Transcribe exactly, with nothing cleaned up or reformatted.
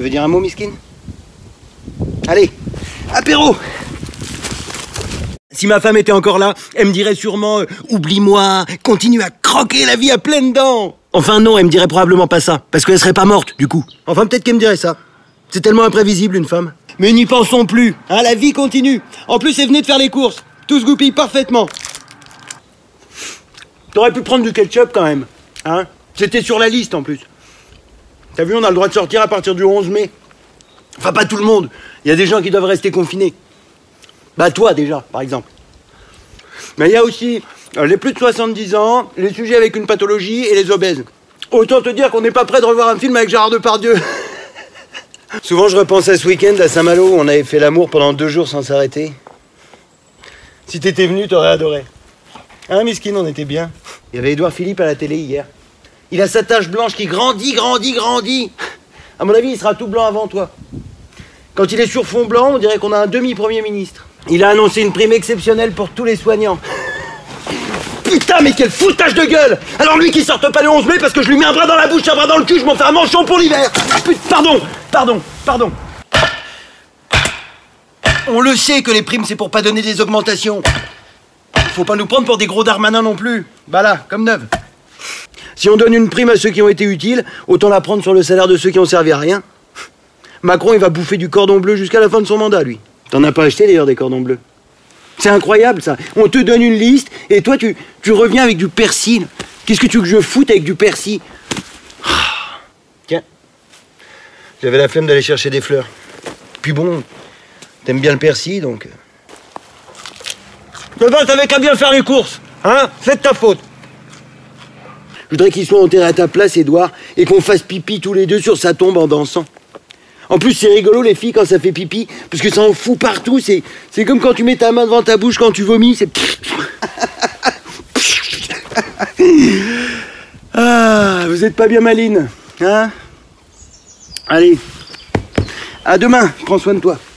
veux dire un mot, Miskin? Allez, apéro! Si ma femme était encore là, elle me dirait sûrement euh, « Oublie-moi, continue à croquer la vie à pleines dents !» Enfin non, elle me dirait probablement pas ça, parce qu'elle serait pas morte, du coup. Enfin, peut-être qu'elle me dirait ça. C'est tellement imprévisible, une femme. Mais n'y pensons plus, hein, la vie continue. En plus, elle venait de faire les courses. Tout se goupille parfaitement. T'aurais pu prendre du ketchup, quand même. Hein? C'était sur la liste, en plus. T'as vu, on a le droit de sortir à partir du onze mai. Enfin, pas tout le monde. Il y a des gens qui doivent rester confinés. Bah toi déjà, par exemple. Mais il y a aussi euh, les plus de soixante-dix ans, les sujets avec une pathologie et les obèses. Autant te dire qu'on n'est pas prêt de revoir un film avec Gérard Depardieu. Souvent je repense à ce week-end à Saint-Malo où on avait fait l'amour pendant deux jours sans s'arrêter. Si t'étais venu, t'aurais adoré. Hein, Miskin, on était bien. Il y avait Édouard Philippe à la télé hier. Il a sa tache blanche qui grandit, grandit, grandit. À mon avis, il sera tout blanc avant toi. Quand il est sur fond blanc, on dirait qu'on a un demi-premier ministre. Il a annoncé une prime exceptionnelle pour tous les soignants. Putain, mais quel foutage de gueule! Alors lui qui sorte pas le onze mai parce que je lui mets un bras dans la bouche, un bras dans le cul, je m'en fais un manchon pour l'hiver. Putain, pardon, pardon, pardon. On le sait que les primes, c'est pour pas donner des augmentations. Faut pas nous prendre pour des gros Darmanin non plus. Bah là, comme neuf. Si on donne une prime à ceux qui ont été utiles, autant la prendre sur le salaire de ceux qui ont servi à rien. Macron, il va bouffer du cordon bleu jusqu'à la fin de son mandat, lui. T'en as pas acheté, d'ailleurs, des cordons bleus. C'est incroyable, ça. On te donne une liste, et toi, tu, tu reviens avec du persil. Qu'est-ce que tu veux que je foute avec du persil? Tiens. J'avais la flemme d'aller chercher des fleurs. Puis bon, t'aimes bien le persil, donc... Eh ben, t'avais qu'à bien faire les courses, hein? C'est de ta faute. Je voudrais qu'il soit enterré à ta place, Édouard, et qu'on fasse pipi tous les deux sur sa tombe en dansant. En plus, c'est rigolo, les filles, quand ça fait pipi, parce que ça en fout partout. C'est, c'est comme quand tu mets ta main devant ta bouche quand tu vomis. C'est... Ah, vous êtes pas bien maline, hein? Allez, à demain, prends soin de toi.